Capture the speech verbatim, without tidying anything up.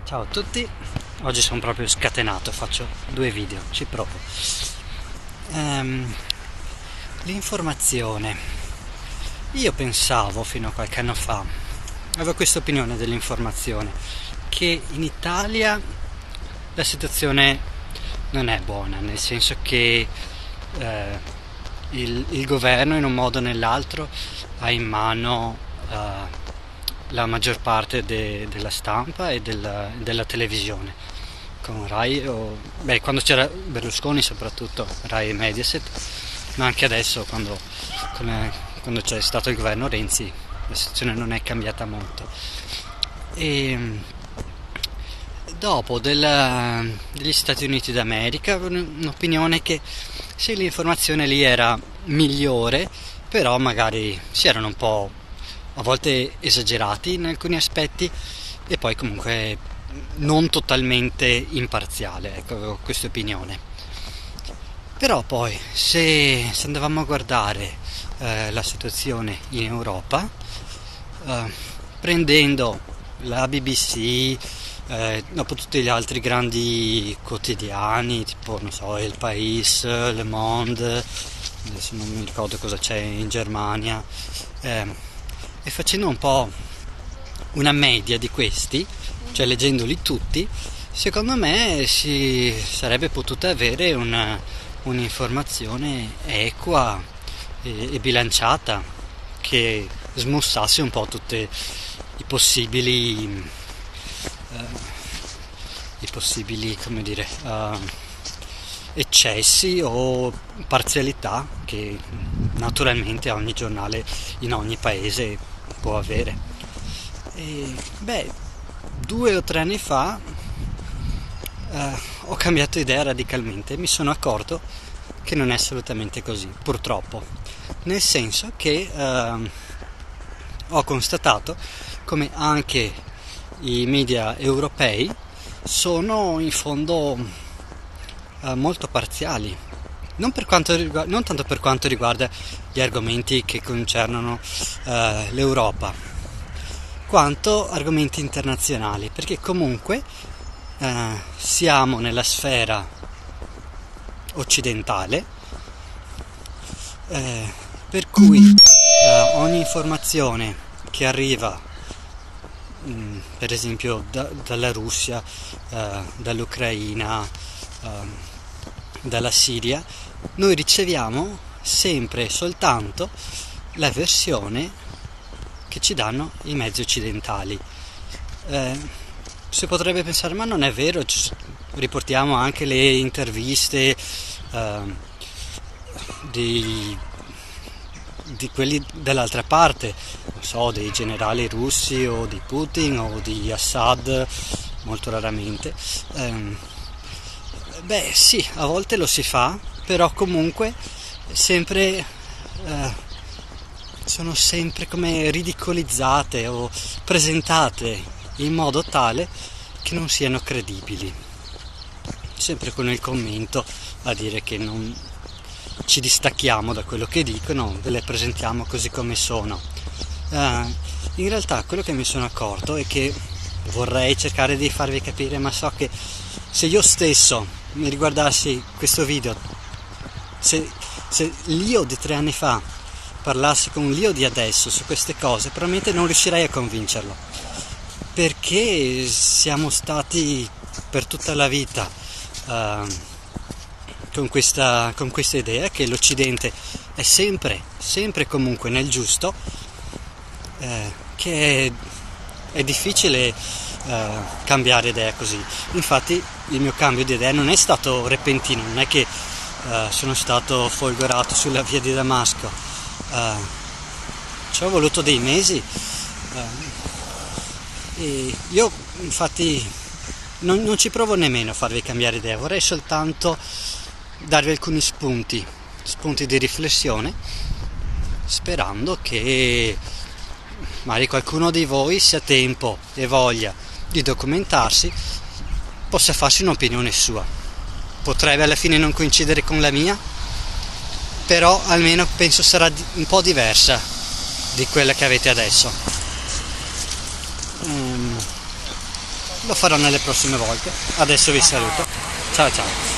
Ciao a tutti, oggi sono proprio scatenato, faccio due video, ci provo. Ehm, l'informazione. Io pensavo fino a qualche anno fa, avevo questa opinione dell'informazione, che in Italia la situazione non è buona, nel senso che eh, il, il governo in un modo o nell'altro ha in mano eh, la maggior parte de, della stampa e della, della televisione, con Rai o beh, quando c'era Berlusconi soprattutto Rai e Mediaset, ma anche adesso quando, quando c'è stato il governo Renzi la situazione non è cambiata molto. E dopo della, degli Stati Uniti d'America un'opinione che se l'informazione lì era migliore, però magari si erano un po' a volte esagerati in alcuni aspetti e poi comunque non totalmente imparziale, ecco, avevo questa opinione. Però poi se, se andavamo a guardare eh, la situazione in Europa, eh, prendendo la B B C, eh, dopo tutti gli altri grandi quotidiani tipo non so El País, Le Monde, adesso non mi ricordo cosa c'è in Germania, eh, e facendo un po' una media di questi, cioè leggendoli tutti, secondo me si sarebbe potuta avere una, un'informazione equa e, e bilanciata che smussasse un po' tutti i possibili eh, i possibili come dire uh, eccessi o parzialità che naturalmente ogni giornale in ogni paese può avere. E, beh, due o tre anni fa eh, ho cambiato idea radicalmente e mi sono accorto che non è assolutamente così, purtroppo, nel senso che eh, ho constatato come anche i media europei sono in fondo eh, molto parziali, non, per quanto riguarda, non tanto per quanto riguarda gli argomenti che concernono eh, l'Europa, quanto argomenti internazionali, perché comunque eh, siamo nella sfera occidentale, eh, per cui eh, ogni informazione che arriva mh, per esempio da, dalla Russia, eh, dall'Ucraina, eh, dalla Siria, noi riceviamo sempre e soltanto la versione che ci danno i mezzi occidentali. Eh, si potrebbe pensare, ma non è vero, ci, riportiamo anche le interviste eh, di, di quelli dall'altra parte, non so, dei generali russi o di Putin o di Assad, molto raramente. Eh, beh sì, a volte lo si fa, però comunque sempre eh, sono sempre come ridicolizzate o presentate in modo tale che non siano credibili, sempre con il commento a dire che non ci distacchiamo da quello che dicono, ve le presentiamo così come sono. Eh, in realtà quello che mi sono accorto è che vorrei cercare di farvi capire, ma so che se io stesso mi riguardassi questo video, se, se l'io di tre anni fa parlassi con l'io di adesso su queste cose, probabilmente non riuscirei a convincerlo, perché siamo stati per tutta la vita uh, con questa, con questa idea che l'Occidente è sempre, sempre comunque nel giusto, eh, che è, è difficile uh, cambiare idea così. Infatti il mio cambio di idea non è stato repentino, non è che uh, sono stato folgorato sulla via di Damasco, uh, ci ho voluto dei mesi uh, e io infatti non, non ci provo nemmeno a farvi cambiare idea, vorrei soltanto darvi alcuni spunti, spunti di riflessione, sperando che magari qualcuno di voi, se ha tempo e voglia di documentarsi, possa farsi un'opinione sua. Potrebbe alla fine non coincidere con la mia, però almeno penso sarà un po' diversa di quella che avete adesso. Um, lo farò nelle prossime volte. Adesso vi saluto. Ciao ciao.